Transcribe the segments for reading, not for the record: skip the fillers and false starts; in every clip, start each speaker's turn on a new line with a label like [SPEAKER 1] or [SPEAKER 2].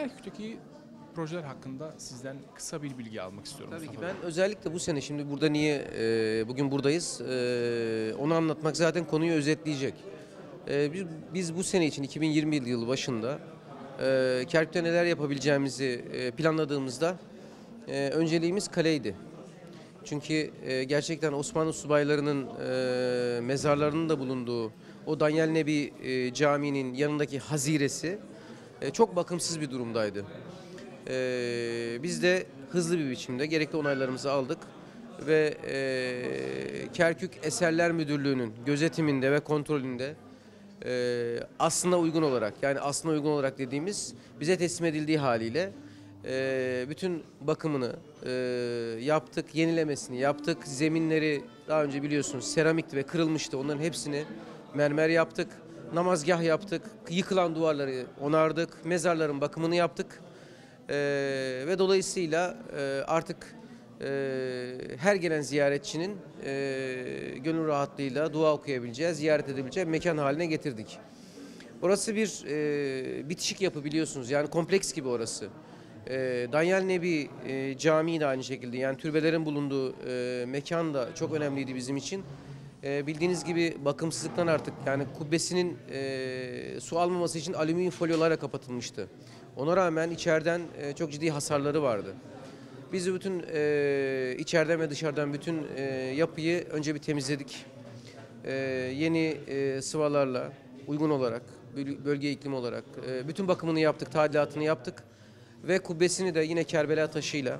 [SPEAKER 1] Kerkük'teki projeler hakkında sizden kısa bir bilgi almak istiyorum.
[SPEAKER 2] Tabii ki
[SPEAKER 1] Mustafa
[SPEAKER 2] ben özellikle bu sene şimdi burada niye bugün buradayız onu anlatmak zaten konuyu özetleyecek. Biz bu sene için 2020 yılı başında Kerkük'te neler yapabileceğimizi planladığımızda önceliğimiz kaleydi. Çünkü gerçekten Osmanlı subaylarının mezarlarının da bulunduğu o Danyal Nebi Camii'nin yanındaki haziresi çok bakımsız bir durumdaydı. Biz de hızlı bir biçimde gerekli onaylarımızı aldık ve Kerkük Eserler Müdürlüğü'nün gözetiminde ve kontrolünde aslına uygun olarak, yani aslına uygun olarak dediğimiz bize teslim edildiği haliyle bütün bakımını yaptık, yenilemesini yaptık. Zeminleri daha önce biliyorsunuz seramikti ve kırılmıştı. Onların hepsini mermer yaptık. Namazgah yaptık. Yıkılan duvarları onardık. Mezarların bakımını yaptık. Ve dolayısıyla artık her gelen ziyaretçinin gönül rahatlığıyla dua okuyabileceği, ziyaret edebileceği mekan haline getirdik. Orası bir bitişik yapı biliyorsunuz. Yani kompleks gibi orası. Danyal Nebi Camii de aynı şekilde, yani türbelerin bulunduğu mekan da çok önemliydi bizim için. Bildiğiniz gibi bakımsızlıktan artık, yani kubbesinin su almaması için alüminyum folyolarla kapatılmıştı. Ona rağmen içeriden çok ciddi hasarları vardı. Biz bütün içeriden ve dışarıdan bütün yapıyı önce bir temizledik. Yeni sıvalarla uygun olarak, bölge iklim olarak bütün bakımını yaptık, tadilatını yaptık. Ve kubbesini de yine Kerbela taşıyla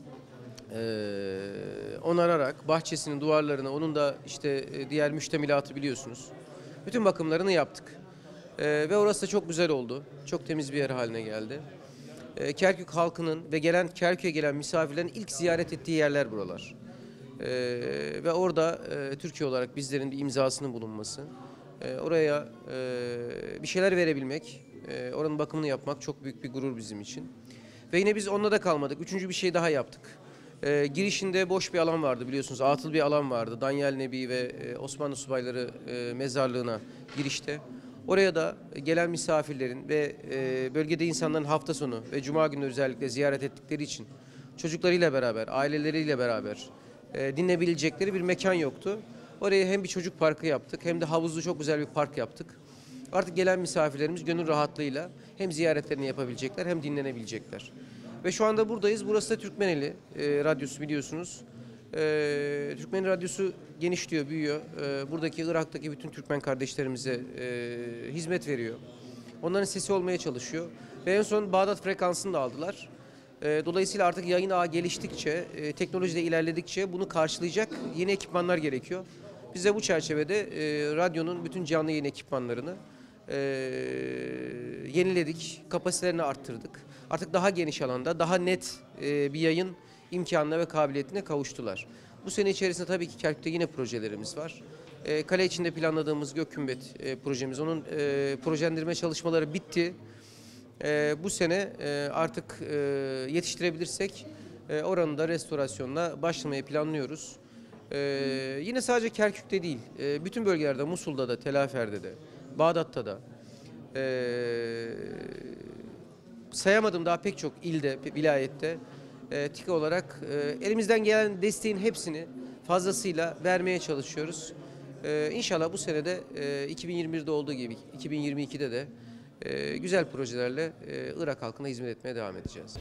[SPEAKER 2] onararak bahçesinin duvarlarını, onun da işte diğer müştemilatı biliyorsunuz. Bütün bakımlarını yaptık. Ve orası da çok güzel oldu. Çok temiz bir yer haline geldi. Kerkük halkının ve Kerkük'e gelen misafirlerin ilk ziyaret ettiği yerler buralar. Ve orada Türkiye olarak bizlerin bir imzasının bulunması, oraya bir şeyler verebilmek, oranın bakımını yapmak çok büyük bir gurur bizim için. Ve yine biz onunla da kalmadık. Üçüncü bir şey daha yaptık. Girişinde boş bir alan vardı biliyorsunuz. Atıl bir alan vardı. Danyal Nebi ve Osmanlı subayları mezarlığına girişte. Oraya da gelen misafirlerin ve bölgede insanların hafta sonu ve cuma günü özellikle ziyaret ettikleri için çocuklarıyla beraber, aileleriyle beraber dinleyebilecekleri bir mekan yoktu. Oraya hem bir çocuk parkı yaptık hem de havuzlu çok güzel bir park yaptık. Artık gelen misafirlerimiz gönül rahatlığıyla hem ziyaretlerini yapabilecekler hem dinlenebilecekler. Ve şu anda buradayız. Burası da Türkmeneli radyosu biliyorsunuz. Türkmeneli radyosu genişliyor, büyüyor. Buradaki Irak'taki bütün Türkmen kardeşlerimize hizmet veriyor. Onların sesi olmaya çalışıyor. Ve en son Bağdat frekansını da aldılar. Dolayısıyla artık yayın ağı geliştikçe, teknolojide ilerledikçe bunu karşılayacak yeni ekipmanlar gerekiyor. Biz de bu çerçevede radyonun bütün canlı yayın ekipmanlarını yeniledik, kapasitelerini arttırdık. Artık daha geniş alanda, daha net bir yayın imkanına ve kabiliyetine kavuştular. Bu sene içerisinde tabii ki Kerkük'te yine projelerimiz var. Kale içinde planladığımız Gökkümbet projemiz, onun projelendirme çalışmaları bitti. Bu sene artık yetiştirebilirsek oranın da restorasyonuna başlamayı planlıyoruz. Yine sadece Kerkük'te değil, bütün bölgelerde, Musul'da da, Tel Afer'de de, Bağdat'ta da, sayamadım daha pek çok ilde, vilayette TİKA olarak elimizden gelen desteğin hepsini fazlasıyla vermeye çalışıyoruz. İnşallah bu senede 2021'de olduğu gibi 2022'de de güzel projelerle Irak halkına hizmet etmeye devam edeceğiz.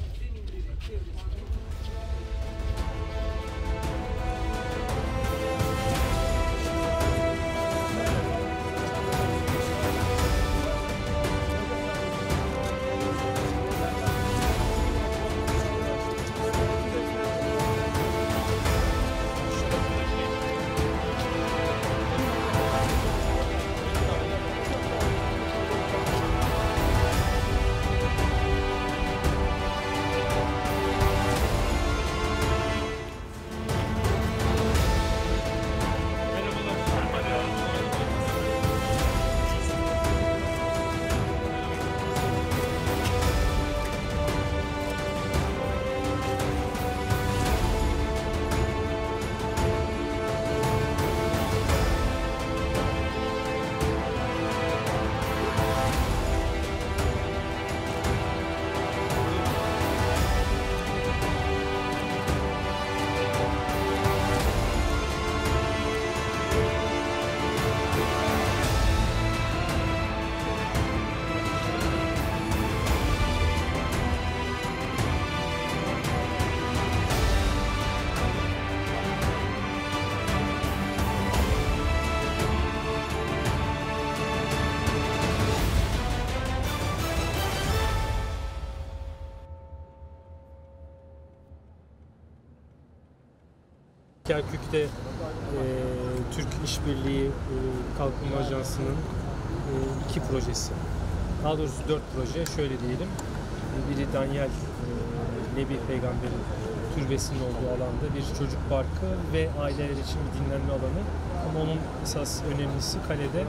[SPEAKER 3] Kerkük'te Türk İşbirliği Kalkınma Ajansı'nın 2 projesi. Daha doğrusu 4 proje. Şöyle diyelim. Biri Danyal Nebi Peygamber'in türbesinin olduğu alanda bir çocuk parkı ve aileler için bir dinlenme alanı. Ama onun esas önemlisi kalede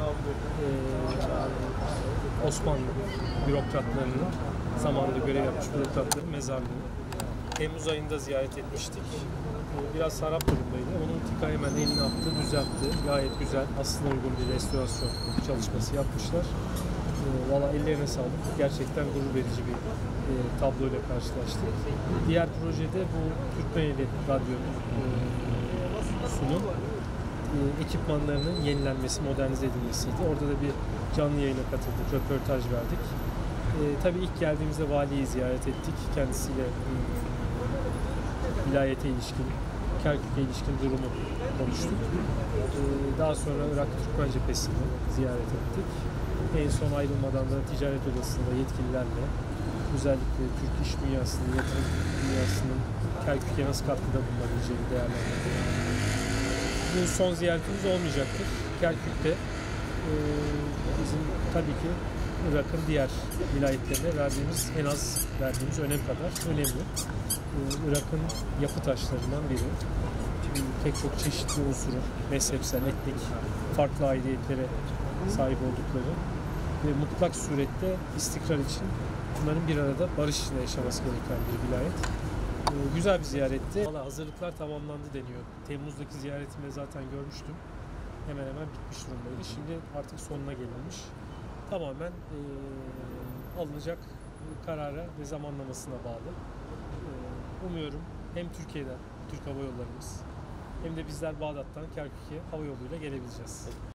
[SPEAKER 3] Osmanlı bürokratlarının zamanında görev yapmış bürokratların mezarlığı. Temmuz ayında ziyaret etmiştik. Biraz harap durumdaydı. Onun TİKA hemen elini attı, düzeltti. Gayet güzel, aslına uygun bir restorasyon çalışması yapmışlar. Valla ellerine sağlık. Gerçekten gurur verici bir tabloyla karşılaştık. Diğer projede bu Türkmeneli Radyo sunum ekipmanlarının yenilenmesi, modernize edilmesiydi. Orada da bir canlı yayına katıldık, röportaj verdik. Tabii ilk geldiğimizde valiyi ziyaret ettik. Kendisiyle vilayete ilişkin, Kerkük'e ilişkin durumu konuştuk. Daha sonra Irak Türkmen Cephesi'ni ziyaret ettik. En son ayrılmadan da ticaret odasında yetkililerle özellikle Türk iş dünyasının, yatırım dünyasının Kerkük'e nasıl katkıda bulunabileceğini değerlendirdik. Bu son ziyaretimiz olmayacaktır. Kerkük'te bizim tabii ki Irak'ın diğer vilayetlerine en az verdiğimiz önem kadar önemli. Irak'ın yapı taşlarından biri. Pek çok çeşitli unsuru, mezhepsel, etnik, farklı aidiyetlere sahip oldukları ve mutlak surette istikrar için bunların bir arada barış içinde yaşaması gereken bir vilayet. Güzel bir ziyaretti. Valla hazırlıklar tamamlandı deniyor. Temmuz'daki ziyaretimde zaten görmüştüm. Hemen hemen bitmiş durumdaydı. Şimdi artık sonuna gelinmiş. Tamamen alınacak karara ve zamanlamasına bağlı. Umuyorum hem Türkiye'den, Türk Hava Yollarımız hem de bizler Bağdat'tan Kerkük'e hava yoluyla gelebileceğiz.